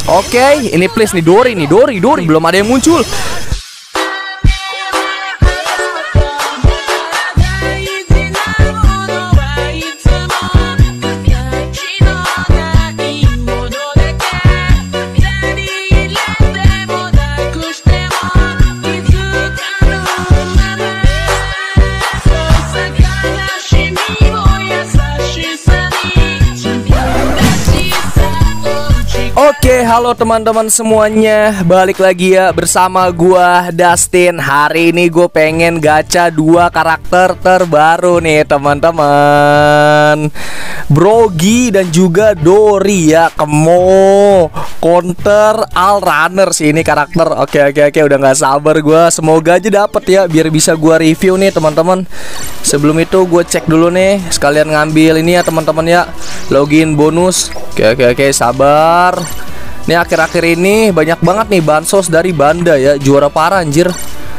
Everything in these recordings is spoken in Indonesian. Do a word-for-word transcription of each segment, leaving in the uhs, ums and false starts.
Oke, ini please nih Dori nih, Dori, Dori belum ada yang muncul. Oke, halo teman-teman semuanya, balik lagi ya bersama gua Dustin. Hari ini gue pengen gacha dua karakter terbaru nih teman-teman, Brogy dan juga Dori ya. Kemo counter All Runner sih ini karakter. Oke oke oke, udah nggak sabar gue. Semoga aja dapet ya, biar bisa gua review nih teman-teman. Sebelum itu gue cek dulu nih, sekalian ngambil ini ya teman-teman ya, login bonus. Oke oke oke, sabar. Ini akhir-akhir ini banyak banget nih bansos dari Banda ya, juara parah anjir.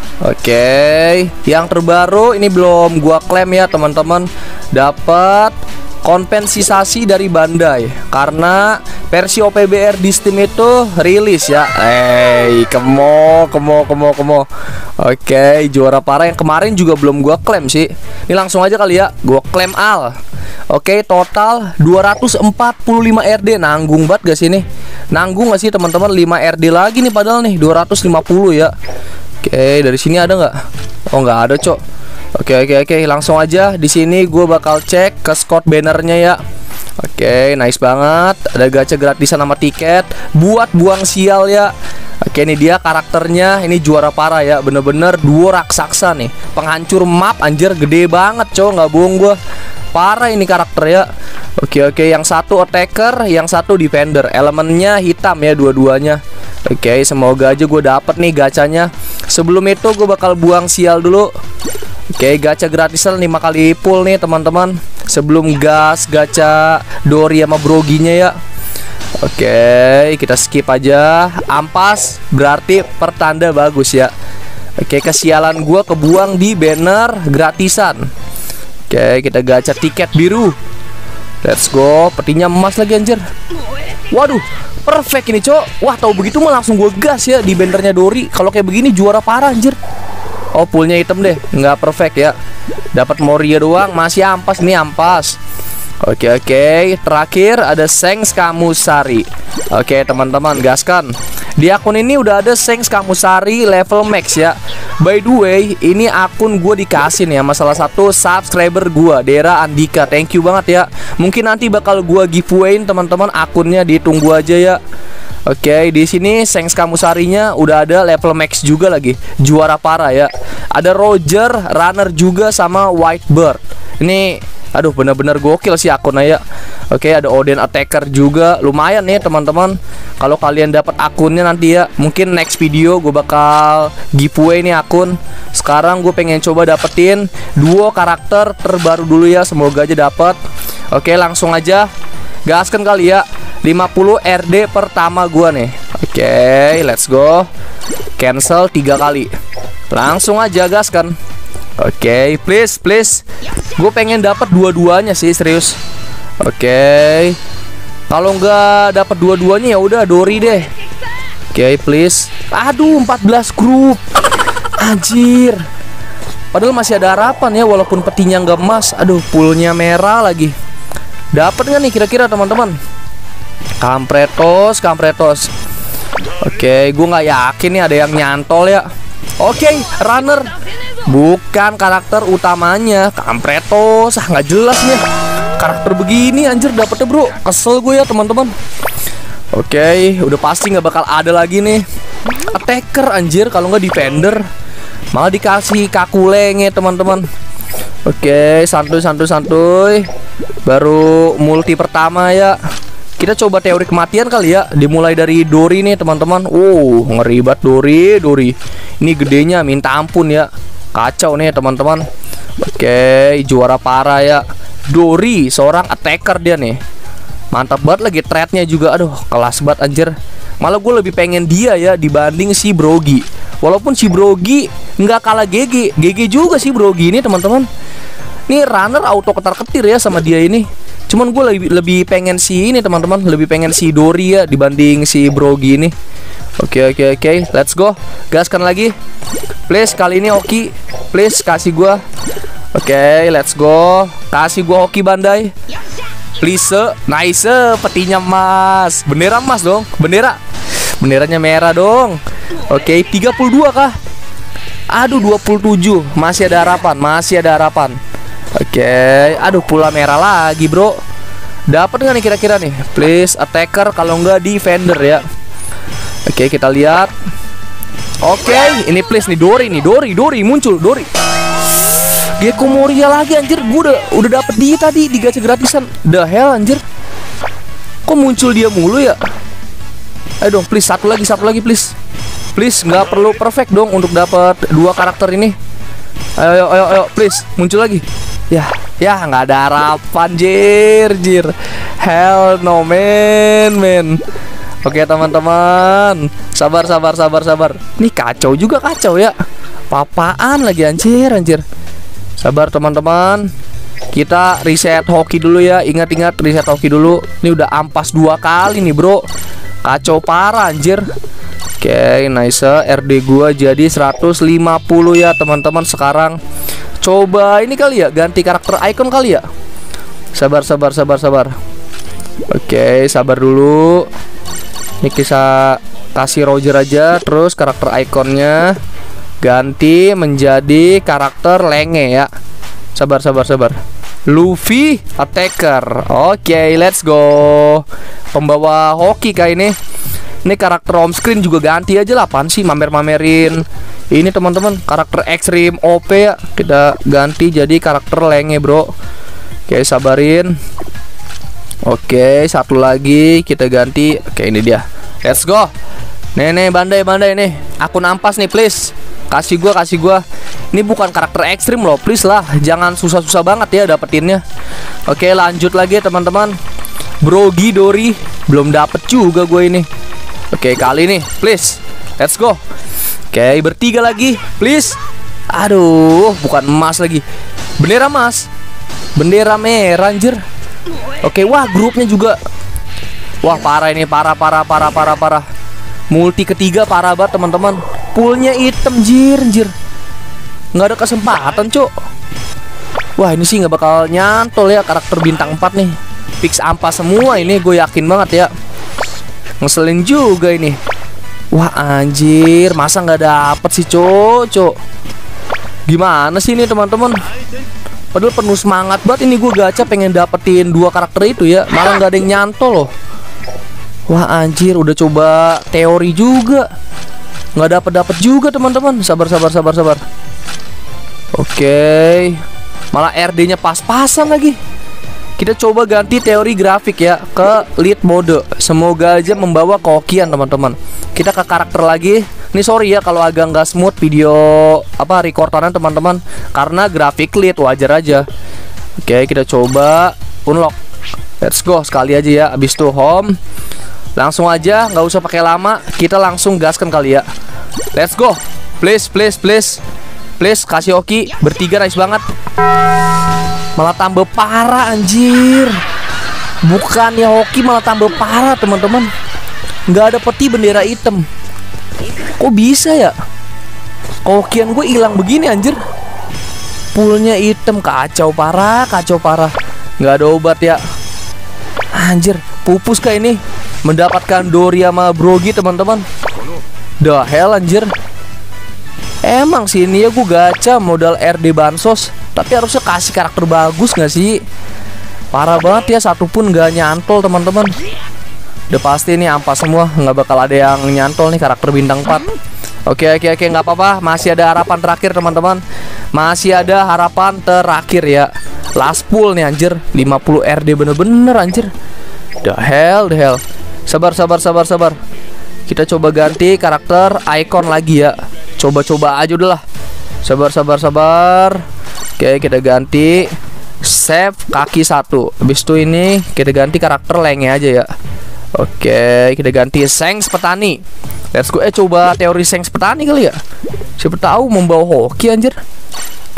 Oke, yang terbaru ini belum gua klaim ya teman-teman, dapat kompensasi dari Bandai karena versi O P B R di Steam itu rilis ya. Hey, kemo kemo kemo kemo. Oke, juara parah yang kemarin juga belum gua klaim sih. Ini langsung aja kali ya, gua klaim Al. Oke, total dua ratus empat puluh lima R D. Nanggung banget gak sih nih? Nanggung gak sih teman-teman? lima R D lagi nih padahal nih dua ratus lima puluh ya. Oke, dari sini ada nggak? Oh, nggak ada, Cok. Oke, oke, oke, langsung aja di sini gue bakal cek ke Scott bannernya ya. Oke, nice banget. Ada gacha gratisan sama tiket buat buang sial ya. Oke, ini dia karakternya. Ini juara parah ya, bener-bener duo raksasa nih, penghancur map anjir, gede banget, Cok, nggak bohong gue. Parah ini karakter ya. Oke oke, yang satu attacker, yang satu defender. Elemennya hitam ya dua-duanya. Oke, semoga aja gue dapet nih gacanya. Sebelum itu gue bakal buang sial dulu. Oke, gacha gratisan lima kali pull nih teman-teman, sebelum gas gacha Dori sama Brogy-nya ya. Oke, kita skip aja. Ampas berarti pertanda bagus ya. Oke, kesialan gue kebuang di banner gratisan. Oke, kita gacha tiket biru. Let's go, petinya emas lagi anjir. Waduh, perfect ini, Cok. Wah, tahu begitu mah langsung gue gas ya di bannernya Dori. Kalau kayak begini juara parah anjir. Oh, pullnya hitam deh, nggak perfect ya. Dapat Moria doang, masih ampas nih, ampas. Oke oke, terakhir ada Sengs Kamusari. Oke teman-teman, gaskan. Di akun ini udah ada Sengs Kamusari level max ya. By the way, ini akun gue dikasih nih sama salah satu subscriber gue, Dera Andika. Thank you banget ya. Mungkin nanti bakal gue giveawayin teman-teman, akunnya ditunggu aja ya. Oke, di sini Sengs Kamusarinya udah ada level max juga lagi, juara parah ya. Ada Roger, Runner juga sama Whitebird. Ini aduh, bener-bener gokil sih akunnya ya. Oke, ada Odin Attacker juga. Lumayan nih teman-teman. Kalau kalian dapat akunnya nanti ya, mungkin next video gue bakal giveaway nih akun. Sekarang gue pengen coba dapetin duo karakter terbaru dulu ya. Semoga aja dapet. Oke, langsung aja gaskan kali ya. lima puluh R D pertama gue nih. Oke, let's go. Cancel tiga kali. Langsung aja gaskan. Oke, okay, please, please. Gue pengen dapat dua-duanya sih, serius. Oke. Okay. Kalau nggak dapat dua-duanya ya udah Dori deh. Oke, okay, please. Aduh, empat belas grup. Anjir. Padahal masih ada harapan ya, walaupun petinya nggak emas. Aduh, pullnya merah lagi. Dapat nggak nih kira-kira teman-teman? Kampretos, kampretos. Oke, okay, gue nggak yakin nih ada yang nyantol ya. Oke, okay, Runner. Bukan karakter utamanya, kampretos, ah nggak jelas nih. Karakter begini anjir dapetnya bro, kesel gue ya teman-teman. Oke, okay, udah pasti nggak bakal ada lagi nih. Attacker anjir, kalau nggak defender. Malah dikasih kakuleng ya teman-teman. Oke, okay, santuy santuy santuy. Baru multi pertama ya. Kita coba teori kematian kali ya. Dimulai dari Dori nih teman-teman. Oh, ngeri banget Dori, Dori. Ini gedenya minta ampun ya. Kacau nih teman-teman. Oke, juara parah ya. Dori, seorang attacker dia nih. Mantap banget lagi threadnya juga. Aduh, kelas banget anjir. Malah gue lebih pengen dia ya dibanding si Brogy. Walaupun si Brogy nggak kalah G G. G G juga sih Brogy ini teman-teman. Nih Runner auto ketar-ketir ya sama dia ini. Cuman gue lebih, lebih pengen si ini teman-teman, lebih pengen si Dori ya dibanding si Brogy ini. Oke oke oke, let's go. Gaskan lagi. Please kali ini Oki. Please kasih gue. Oke, let's go. Kasih gue Hoki Bandai. Please, nice, petinya emas. Bendera emas dong, bendera. Benderanya merah dong. Oke, tiga puluh dua kah? Aduh, dua puluh tujuh. Masih ada harapan, masih ada harapan. Oke, aduh pula merah lagi bro. Dapat nggak nih kira-kira nih? Please attacker, kalau nggak defender ya. Oke, kita lihat. Oke, ini please nih Dori nih, Dori, Dori muncul, Dori. Gecko Moria lagi anjir, gue udah udah dapet dia tadi di gacha gratisan. The hell anjir. Kok muncul dia mulu ya? Ayo dong, please satu lagi, satu lagi please. Please, nggak perlu perfect dong untuk dapat dua karakter ini. Ayo, ayo, ayo, ayo, please muncul lagi. Ya, ya nggak ada harapan, jir, jir. Hell no man, man. Oke teman-teman, sabar, sabar, sabar, sabar. Ini kacau juga kacau ya. Papaan lagi anjir, anjir. Sabar teman-teman. Kita reset hoki dulu ya. Ingat-ingat reset hoki dulu. Ini udah ampas dua kali nih bro. Kacau parah anjir. Oke, nice. R D gua jadi seratus lima puluh ya teman-teman sekarang. Coba ini kali ya, ganti karakter icon kali ya. Sabar, sabar, sabar, sabar. Oke, sabar dulu. Ini kita kasih Roger aja. Terus karakter ikonnya ganti menjadi karakter Lenge ya. Sabar, sabar, sabar. Luffy attacker. Oke, let's go. Pembawa hoki kayak ini. Ini karakter home screen juga ganti aja lah. Apaan sih mamer-mamerin. Ini teman-teman karakter Extreme O P ya. Kita ganti jadi karakter Lenge bro. Oke, sabarin. Oke, satu lagi kita ganti. Oke, ini dia. Let's go. Nih nih bandai bandai nih. Akun ampas nih please. Kasih gua, kasih gua. Ini bukan karakter ekstrim loh, please lah. Jangan susah-susah banget ya dapetinnya. Oke, lanjut lagi teman-teman. Brogy Dori belum dapet juga gue ini. Oke, kali ini please. Let's go. Oke, bertiga lagi, please. Aduh, bukan emas lagi. Bendera emas. Bendera merah anjir. Oke, wah grupnya juga. Wah, parah ini, parah parah parah parah parah. Multi ketiga parah banget teman-teman. Poolnya hitam jir, jir. Nggak ada kesempatan, cuk. Wah, ini sih nggak bakal nyantol ya karakter bintang empat nih. Fix ampas semua ini, gue yakin banget ya. Ngeselin juga ini. Wah anjir, masa nggak dapet sih cocok. Gimana sih ini teman-teman? Padahal penuh semangat banget ini gue gacha pengen dapetin dua karakter itu ya. Malah nggak ada yang nyantol loh. Wah anjir, udah coba teori juga nggak dapet dapet juga teman-teman. Sabar, sabar, sabar, sabar. Oke, malah R D nya pas-pasan lagi. Kita coba ganti teori grafik ya ke lead mode. Semoga aja membawa kehokian teman-teman. Kita ke karakter lagi. Ini sorry ya kalau agak nggak smooth video apa recordannya teman-teman, karena grafik lead, wajar aja. Oke, kita coba unlock. Let's go sekali aja ya. Abis itu home. Langsung aja, nggak usah pakai lama. Kita langsung gaskan kali ya. Let's go. Please, please, please. Please kasih hoki. Bertiga nice banget. Malah tambah parah anjir. Bukannya hoki malah tambah parah teman-teman. Nggak ada peti bendera hitam. Kok bisa ya? Hokian gue hilang begini anjir. Poolnya hitam, kacau parah, kacau parah. Nggak ada obat ya. Anjir, pupus kayak ini. Mendapatkan Dori sama Brogy teman-teman. The hell anjir. Emang sih ini ya gue gacha modal R D bansos, tapi harusnya kasih karakter bagus gak sih? Parah banget ya, satupun gak nyantol teman-teman. Udah pasti ini ampas semua, nggak bakal ada yang nyantol nih karakter bintang empat. Oke oke oke, nggak apa-apa, masih ada harapan terakhir teman-teman. Masih ada harapan terakhir ya. Last pool nih anjir, lima puluh R D bener-bener anjir. The hell, the hell. Sabar, sabar, sabar, sabar. Kita coba ganti karakter icon lagi ya. Coba-coba aja udah lah. Sabar, sabar, sabar. Oke, kita ganti save kaki satu. Habis itu ini kita ganti karakter Lenge aja ya. Oke, kita ganti Sengs Petani. Let's go. Eh, coba teori Sengs Petani kali ya. Siapa tahu membawa hoki anjir.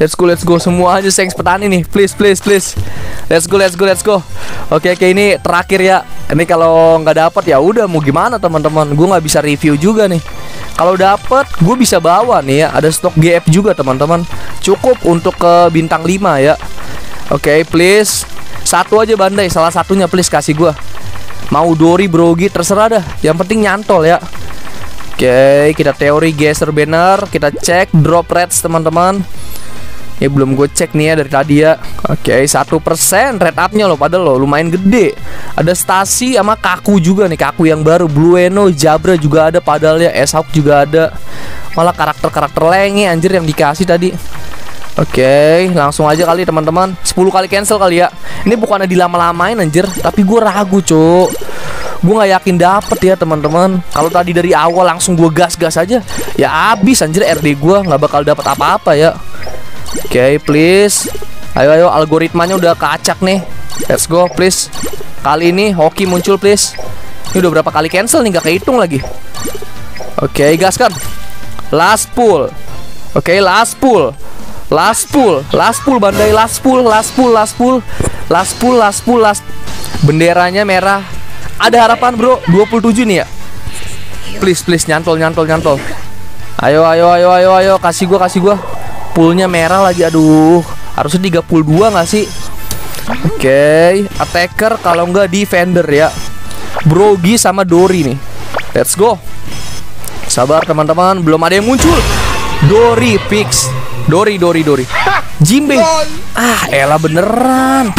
Let's go, let's go. Semua aja Sengs petani nih. Please, please, please. Let's go, let's go, let's go. Oke, oke, ini terakhir ya. Ini kalau nggak dapet ya udah mau gimana teman-teman. Gue nggak bisa review juga nih. Kalau dapet, gue bisa bawa nih ya. Ada stok G F juga teman-teman. Cukup untuk ke bintang lima ya. Oke, please. Satu aja bandai, salah satunya please kasih gue. Mau Dori, Brogi, terserah dah. Yang penting nyantol ya. Oke, kita teori geser banner. Kita cek drop rates teman-teman. Ya belum gue cek nih ya dari tadi ya. Oke, satu persen rate up-nya loh. Padahal loh lumayan gede. Ada Stasi sama Kaku juga nih. Kaku yang baru. Blueno, Jabra juga ada. Padahal ya S-Hawk juga ada. Malah karakter-karakter lenge anjir yang dikasih tadi. Oke, langsung aja kali teman-teman. Sepuluh kali cancel kali ya. Ini bukannya dilama-lamain anjir, tapi gue ragu cuk. Gue gak yakin dapet ya teman-teman. Kalau tadi dari awal langsung gue gas-gas aja, ya abis anjir R D gue. Gak bakal dapet apa-apa ya. Oke, okay, please. Ayo, ayo, algoritmanya udah keacak nih. Let's go, please. Kali ini hoki muncul, please. Ini udah berapa kali cancel nih, gak kehitung lagi. Oke, okay, gaskan. Last pull. Oke, okay, last pull. Last pull, last pull bandai, last pull, last pull, last pull. Last pull, last pull, last. Benderanya merah. Ada harapan bro, dua puluh tujuh nih ya. Please, please, nyantol, nyantol, nyantol. Ayo, ayo, ayo, ayo, ayo. Kasih gua, kasih gua. Pullnya merah lagi, aduh. Harusnya tiga puluh dua gak sih? Oke, okay. Attacker kalau nggak defender ya. Brogi sama Dori nih. Let's go. Sabar teman-teman, belum ada yang muncul. Dori fix. Dori, Dori, Dori. Jimbe. Ah, elah beneran.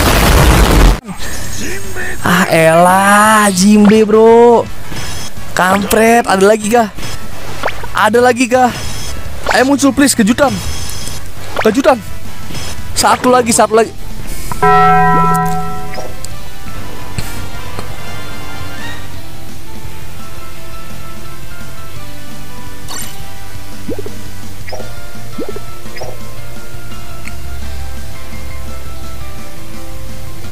Ah, elah Jimbe bro. Kampret, ada lagi kah? Ada lagi kah? Ayo muncul please, kejutan. Kejutan. Satu lagi, satu lagi.